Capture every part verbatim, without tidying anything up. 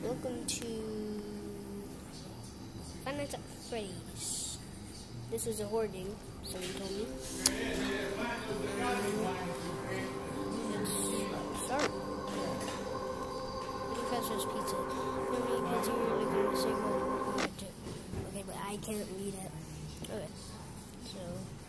welcome to Five Nights at Freddy's. This is a horror game, somebody told me. Let's start. Freddy Fazbear's Pizza. How many pizza you're looking to say what? Okay, but I can't read it. Okay, so.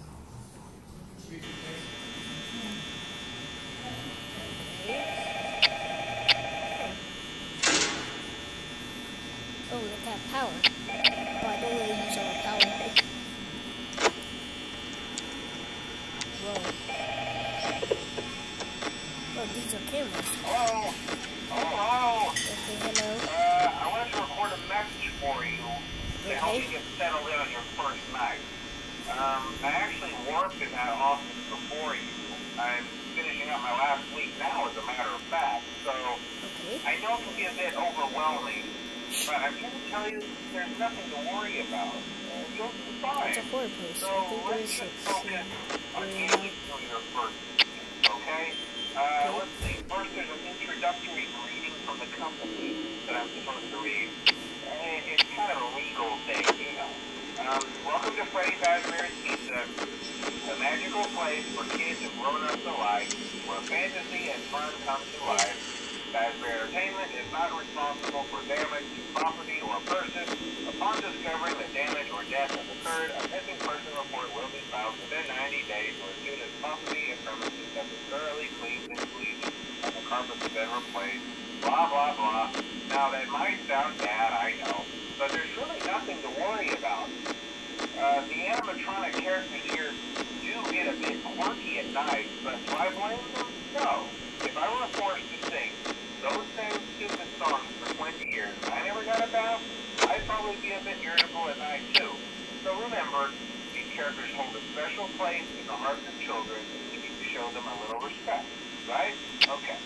Oh, look at power. Oh, I don't really use all the power. Whoa. Oh, these are cameras. Hello? Hello, hello? Okay, hello. Uh, I wanted to record a message for you to Okay. help you get settled in on your first night. Um, I actually worked in that office before you. I'm finishing up my last week now, as a matter of fact, so Okay. I know it can be a bit overwhelming. But I'm here to tell you there's nothing to worry about. Uh, you'll be fine. It's a horror place. So I think let's there's just a focus on scene. getting you through your first week, okay? Uh, let's see. First, there's an introductory greeting from the company that I'm supposed to read. And it's kind of a legal thing, you know. Um, welcome to Freddy Fazbear's Pizza, a magical place for kids and grown-ups alike, where fantasy and fun come to life. Fazbear Entertainment is not responsible for damage to property or person. Upon discovering that damage or death has occurred, a missing person report will be filed within ninety days or as soon as property and premises have been thoroughly cleaned and bleached and the carpets have been replaced. Blah, blah, blah. Now, that might sound bad, I know, but there's really nothing to worry about. Uh, the animatronic characters here do get a bit quirky at night, but do I blame them? No. If I were forced to sing those same stupid songs for twenty years and I never got a bath, I'd probably be a bit irritable at night too. So remember, these characters hold a special place in the hearts of children and we need to show them a little respect, right? Okay.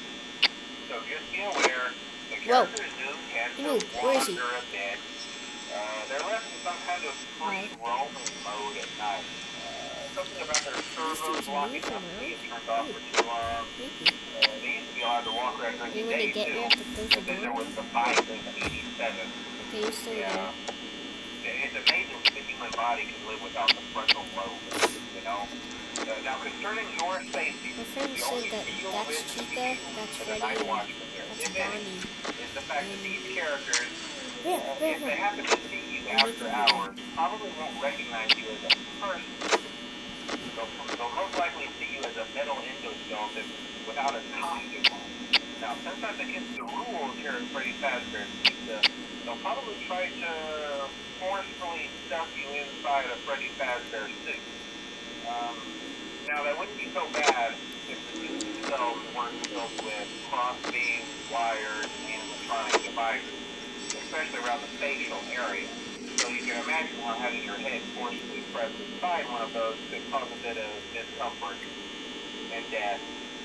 So just be aware, the characters do tend to wander a bit. Uh, they're left in some kind of free roaming mode at night. Something about their servos locking up being turned off for too long. Uh, they used to be allowed to walk around during the day too. But then there was the fight in eighty-seven. Okay, you're still yeah. There. It's amazing that the human body can live without the frontal lobe, you know? Uh, now, concerning your safety, my friend said that that's Chica, that's Freddy, that's Bonnie. Is the fact that these characters, Yeah, uh, yeah, if they happen to see you after hours, probably won't recognize you as a person. They'll, they'll most likely see you as a metal endoskeleton without a costume on. Now, since that's against the rules here at Freddy Fazbear's Pizza, they'll probably try to forcefully stuff you inside a Freddy Fazbear suit. Um, now, that wouldn't be so bad if the suits themselves weren't filled with crossbeams, wires, and animatronic devices, especially around the facial area. So you can imagine how having your head forcibly pressed inside one of those could cause a bit of discomfort and death.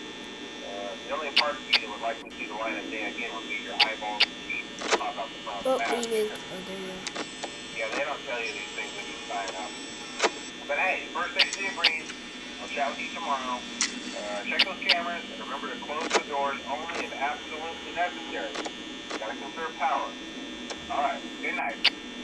Uh, the only part of you that would likely see the light of day again would be your eyeballs and teeth that pop out the front of the mask. Oh, there you go. Yeah, they don't tell you these things when you sign up. But hey, first aid agrees. I'll chat with you tomorrow. Uh, check those cameras and remember to close the doors only if absolutely necessary. Gotta conserve power. Alright, good night.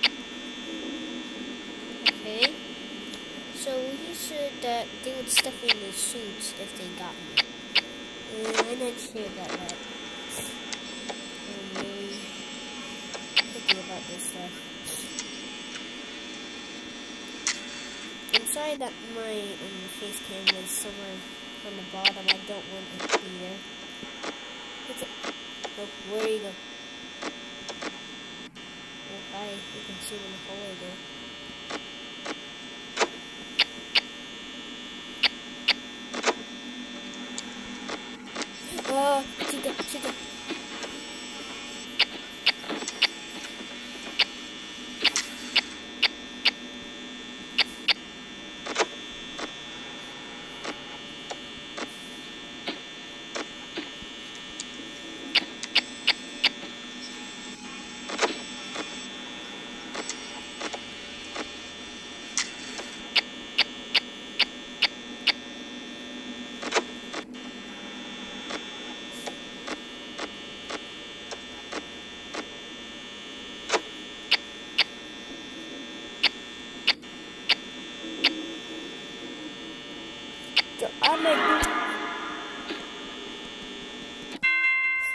Okay, so he said that they would stuff in the suits if they got me. And I'm not sure about that. I'm really picky about this stuff. I'm sorry that my um, face cam is somewhere on the bottom. I don't want it to be there. What's it? Oh, where you go? Oh, hi. You can see him in the hallway there. Oh, Chica, Chica.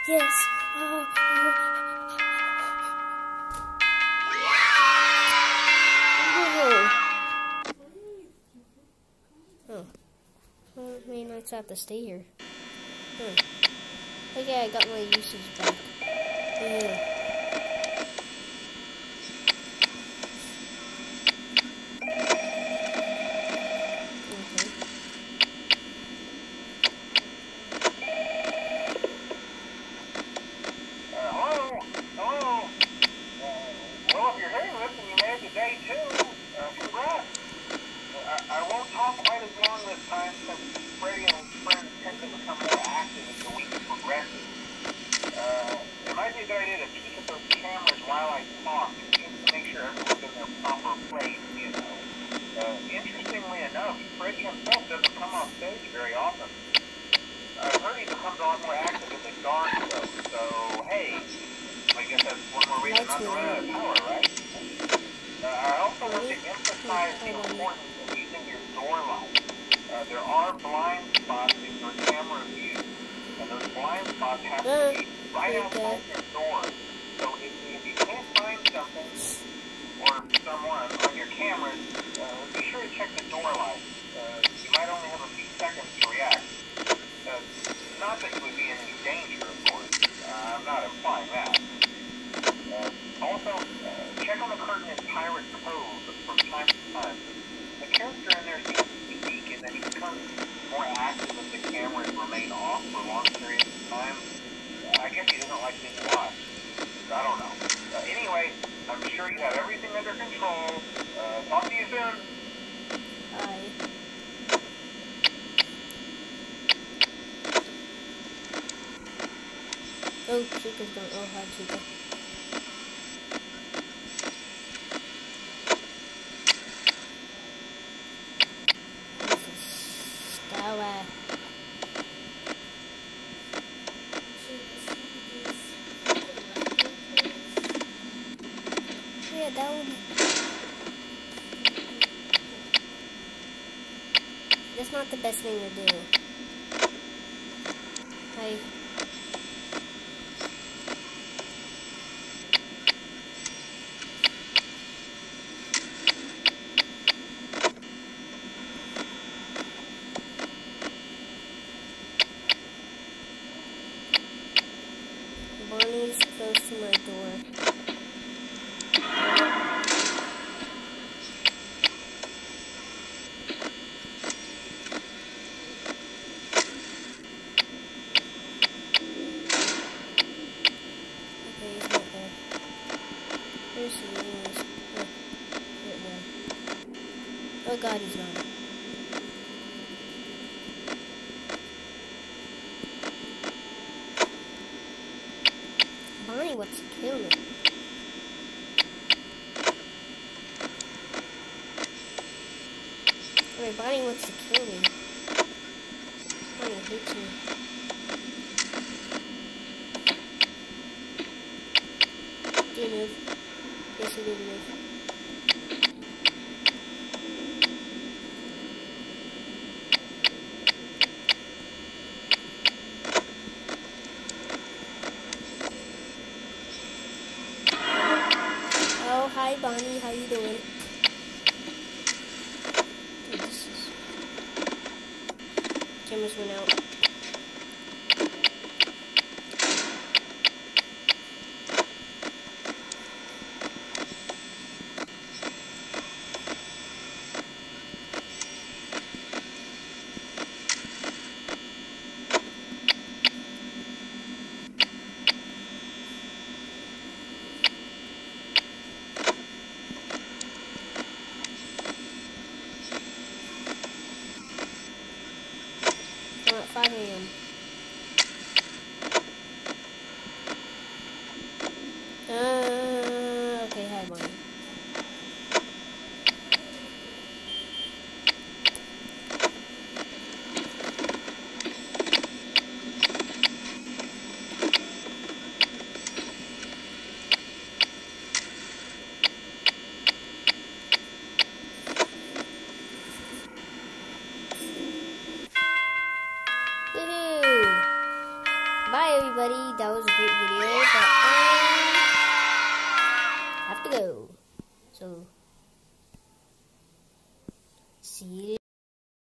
Yes. Oh, oh. Oh. Well, many nights I have to stay here. Huh. Okay, I got my usage back. Yeah. Time since Freddy and his friends tend to become more active as the week progresses. Uh, it might be a good idea to peek at those cameras while I talk, just to make sure everyone's in their proper place, you know. Uh, interestingly enough, Freddy himself doesn't come off stage very often. I've heard he becomes a lot more active in the dark, though, so hey, I guess that's one more reason not to run out of power, right? Uh, I also want to emphasize the importance of using your door light. Uh, there are blind spots in your camera view, and those blind spots have to be right outside your door. So if, if you can't find something or someone on your cameras, uh, be sure to check the door light. Uh, you might only have a few seconds to react. Uh, not that you would be in any danger, of course. Uh, I'm not implying that. Uh, also, uh, check on the curtain in Pirate Cove from time to time. The character in there seems unique in that he becomes more active if the cameras remain off for long periods of time. Uh, I guess he doesn't like being watched. I don't know. Uh, anyway, I'm sure you have everything under control. Uh, talk to you soon. Bye. Oh, Chica's going. Oh, hi, Chica. Yeah, that would. That's not the best thing to do. Hi. Bonnie's close to my door. Okay, he's not there. Where's he? Anyways. Oh, right there. Oh god, he's not. Bonnie wants to kill me. Wait, Bonnie wants to kill me. Bonnie hates me. Do you move? Yes, you did move. Oh, hi Bonnie, how you doing? Dude, this is... Cameras went out. We're at five A M Uh, okay, hi, Bonnie. Woohoo! bye everybody. That was a great video, but I have to go. So, see you.